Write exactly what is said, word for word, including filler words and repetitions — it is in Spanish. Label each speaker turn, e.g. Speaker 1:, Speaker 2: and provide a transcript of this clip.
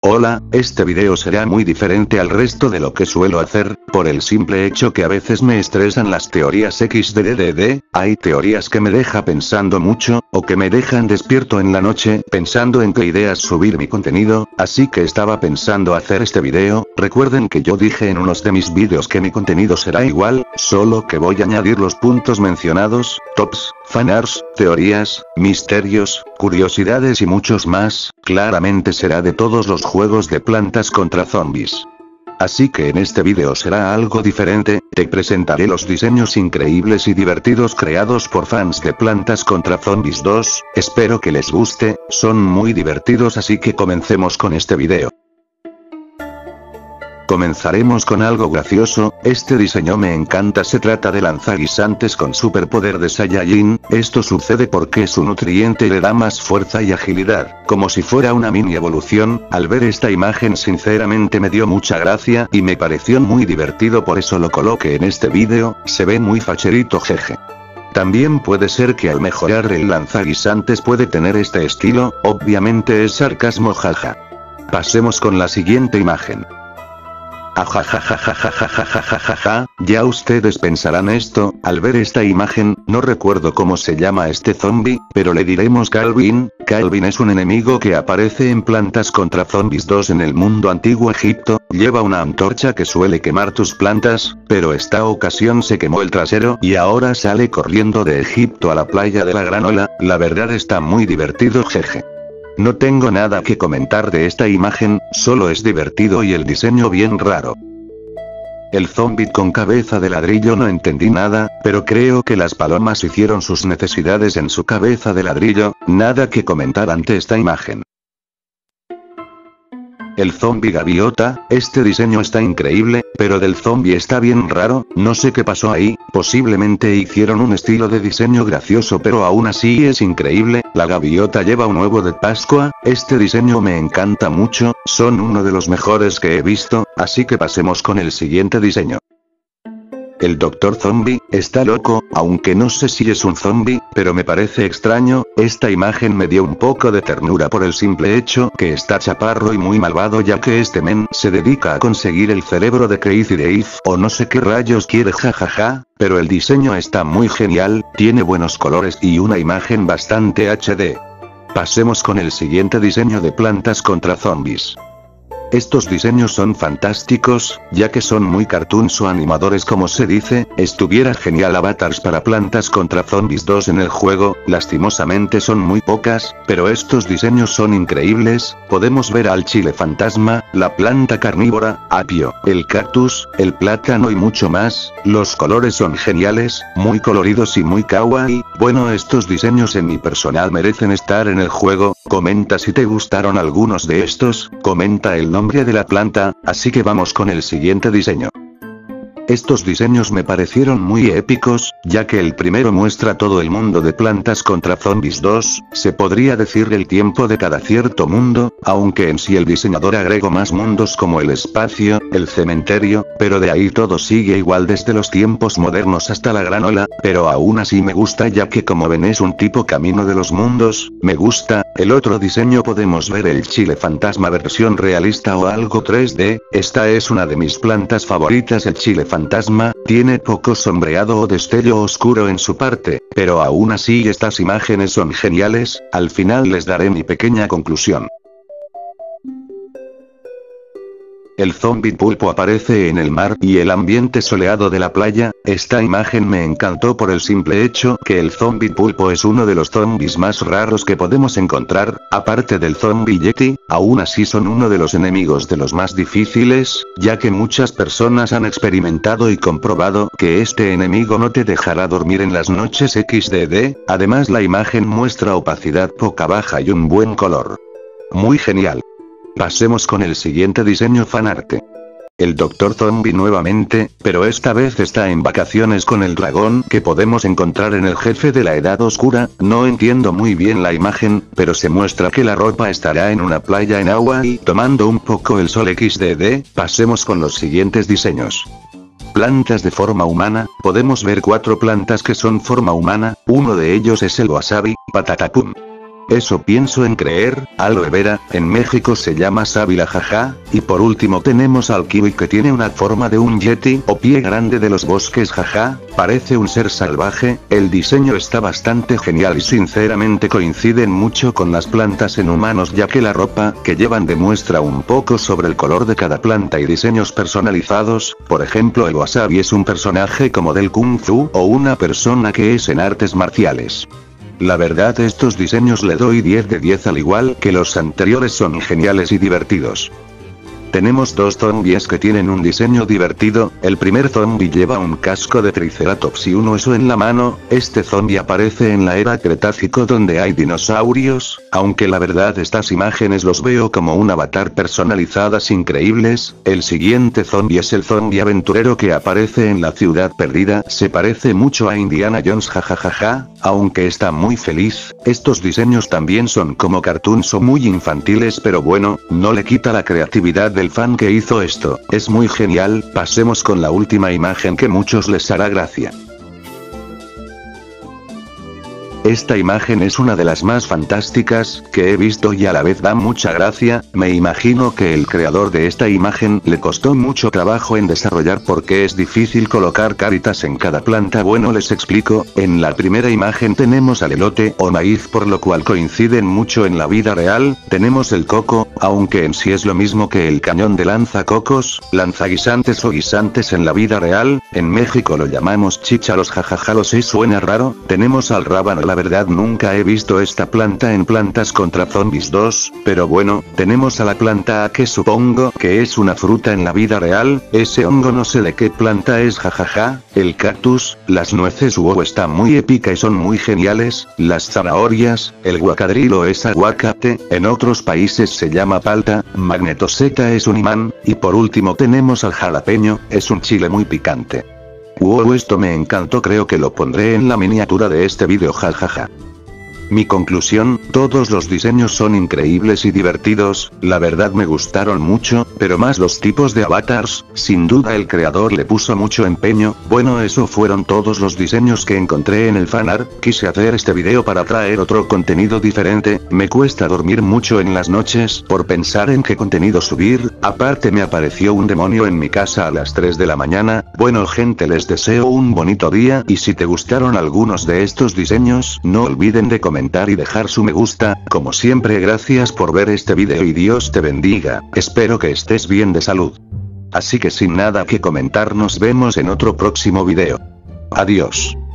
Speaker 1: Hola, este video será muy diferente al resto de lo que suelo hacer, por el simple hecho que a veces me estresan las teorías equis de de de de, hay teorías que me deja pensando mucho, o que me dejan despierto en la noche, pensando en qué ideas subir mi contenido, así que estaba pensando hacer este video. Recuerden que yo dije en unos de mis vídeos que mi contenido será igual, solo que voy a añadir los puntos mencionados, tops, fanarts, teorías, misterios, curiosidades y muchos más, claramente será de todos los juegos de Plantas contra Zombies. Así que en este video será algo diferente, te presentaré los diseños increíbles y divertidos creados por fans de Plantas contra Zombies dos, espero que les guste, son muy divertidos así que comencemos con este video. Comenzaremos con algo gracioso, este diseño me encanta, se trata de lanzaguisantes con superpoder de Saiyajin, esto sucede porque su nutriente le da más fuerza y agilidad, como si fuera una mini evolución. Al ver esta imagen sinceramente me dio mucha gracia y me pareció muy divertido, por eso lo coloqué en este vídeo, se ve muy facherito, jeje. También puede ser que al mejorar el lanzaguisantes puede tener este estilo, obviamente es sarcasmo, jaja. Pasemos con la siguiente imagen. Ajajajajajajajajajaja, ya ustedes pensarán esto, al ver esta imagen, no recuerdo cómo se llama este zombie, pero le diremos Calvin. Calvin es un enemigo que aparece en Plantas contra Zombies dos en el mundo antiguo Egipto, lleva una antorcha que suele quemar tus plantas, pero esta ocasión se quemó el trasero y ahora sale corriendo de Egipto a la playa de la Gran Ola, la verdad está muy divertido, jeje. No tengo nada que comentar de esta imagen, solo es divertido y el diseño bien raro. El zombie con cabeza de ladrillo no entendí nada, pero creo que las palomas hicieron sus necesidades en su cabeza de ladrillo, nada que comentar ante esta imagen. El zombie gaviota, este diseño está increíble, pero del zombie está bien raro, no sé qué pasó ahí, posiblemente hicieron un estilo de diseño gracioso pero aún así es increíble. La gaviota lleva un huevo de Pascua, este diseño me encanta mucho, son uno de los mejores que he visto, así que pasemos con el siguiente diseño. El Doctor Zombie, está loco, aunque no sé si es un zombie, pero me parece extraño, esta imagen me dio un poco de ternura por el simple hecho que está chaparro y muy malvado, ya que este men se dedica a conseguir el cerebro de Crazy Dave o no sé qué rayos quiere, jajaja, pero el diseño está muy genial, tiene buenos colores y una imagen bastante hache de. Pasemos con el siguiente diseño de Plantas contra Zombies. Estos diseños son fantásticos, ya que son muy cartoons o animadores como se dice, estuviera genial avatars para Plantas contra Zombies dos en el juego, lastimosamente son muy pocas, pero estos diseños son increíbles, podemos ver al chile fantasma, la planta carnívora, apio, el cactus, el plátano y mucho más, los colores son geniales, muy coloridos y muy kawaii, bueno estos diseños en mi personal merecen estar en el juego, comenta si te gustaron algunos de estos, comenta el nombre de la planta, así que vamos con el siguiente diseño. Estos diseños me parecieron muy épicos, ya que el primero muestra todo el mundo de Plantas contra Zombies dos, se podría decir el tiempo de cada cierto mundo, aunque en sí el diseñador agregó más mundos como el espacio, el cementerio, pero de ahí todo sigue igual desde los tiempos modernos hasta la Gran Ola, pero aún así me gusta ya que como ven es un tipo camino de los mundos, me gusta. El otro diseño podemos ver el chile fantasma versión realista o algo tres D, esta es una de mis plantas favoritas, el chile fantasma, tiene poco sombreado o destello oscuro en su parte, pero aún así estas imágenes son geniales, al final les daré mi pequeña conclusión. El zombie pulpo aparece en el mar y el ambiente soleado de la playa, esta imagen me encantó por el simple hecho que el zombie pulpo es uno de los zombies más raros que podemos encontrar, aparte del zombie yeti, aún así son uno de los enemigos de los más difíciles, ya que muchas personas han experimentado y comprobado que este enemigo no te dejará dormir en las noches equis de de, además la imagen muestra opacidad poca baja y un buen color. Muy genial. Pasemos con el siguiente diseño fanarte. El Doctor Zombie nuevamente, pero esta vez está en vacaciones con el dragón que podemos encontrar en el jefe de la Edad Oscura, no entiendo muy bien la imagen, pero se muestra que la ropa estará en una playa en agua y tomando un poco el sol equis de de, pasemos con los siguientes diseños. Plantas de forma humana, podemos ver cuatro plantas que son forma humana, uno de ellos es el wasabi, patatapum. Eso pienso en creer. Aloe vera, en México se llama sábila jaja, y por último tenemos al kiwi que tiene una forma de un yeti o pie grande de los bosques jaja, parece un ser salvaje. El diseño está bastante genial y sinceramente coinciden mucho con las plantas en humanos, ya que la ropa que llevan demuestra un poco sobre el color de cada planta y diseños personalizados. Por ejemplo, el wasabi es un personaje como del kung fu o una persona que es en artes marciales. La verdad, estos diseños le doy diez de diez, al igual que los anteriores son geniales y divertidos. Tenemos dos zombies que tienen un diseño divertido. El primer zombie lleva un casco de triceratops y un hueso en la mano. Este zombie aparece en la era Cretácico donde hay dinosaurios, aunque la verdad estas imágenes los veo como un avatar personalizadas increíbles. El siguiente zombie es el zombie aventurero que aparece en la ciudad perdida, se parece mucho a Indiana Jones jajajaja, aunque está muy feliz. Estos diseños también son como cartoons o muy infantiles, pero bueno, no le quita la creatividad del fan que hizo esto. Es muy genial. Pasemos con la última imagen que muchos les hará gracia. Esta imagen es una de las más fantásticas que he visto y a la vez da mucha gracia. Me imagino que el creador de esta imagen le costó mucho trabajo en desarrollar porque es difícil colocar caritas en cada planta. Bueno, les explico. En la primera imagen tenemos al elote o maíz, por lo cual coinciden mucho en la vida real. Tenemos el coco, aunque en sí es lo mismo que el cañón de lanzacocos, lanzaguisantes o guisantes en la vida real. En México lo llamamos chícharos jajaja, lo sé, suena raro. Tenemos al rábano. La verdad nunca he visto esta planta en Plantas contra Zombies dos, pero bueno, tenemos a la planta A, que supongo que es una fruta en la vida real. Ese hongo no sé de qué planta es jajaja. El cactus, las nueces wow, está muy épica y son muy geniales. Las zanahorias, el guacadrilo es aguacate, en otros países se llama palta. Magnetoseta es un imán, y por último tenemos al jalapeño, es un chile muy picante. Wow, esto me encantó, creo que lo pondré en la miniatura de este vídeo jajaja. Mi conclusión, todos los diseños son increíbles y divertidos, la verdad me gustaron mucho, pero más los tipos de avatars, sin duda el creador le puso mucho empeño. Bueno, eso fueron todos los diseños que encontré en el fanart. Quise hacer este video para traer otro contenido diferente. Me cuesta dormir mucho en las noches por pensar en qué contenido subir, aparte me apareció un demonio en mi casa a las tres de la mañana. Bueno gente, les deseo un bonito día y si te gustaron algunos de estos diseños, no olviden de comentar comentar y dejar su me gusta. Como siempre, gracias por ver este video y Dios te bendiga. Espero que estés bien de salud. Así que sin nada que comentar, nos vemos en otro próximo video. Adiós.